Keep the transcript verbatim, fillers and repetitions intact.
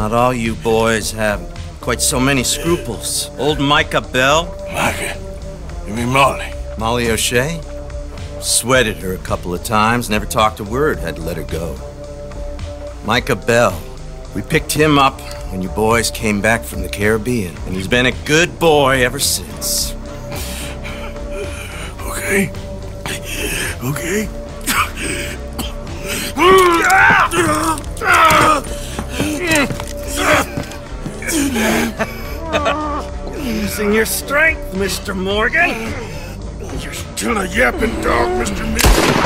Not all you boys have quite so many scruples. Old Micah Bell. Micah? You mean Molly? Molly O'Shea? Sweated her a couple of times, never talked a word, had to let her go. Micah Bell. We picked him up when you boys came back from the Caribbean, and he's been a good boy ever since. Okay. Okay. Using your strength, Mister Morgan. You're still a yapping dog, Mister Mitchell.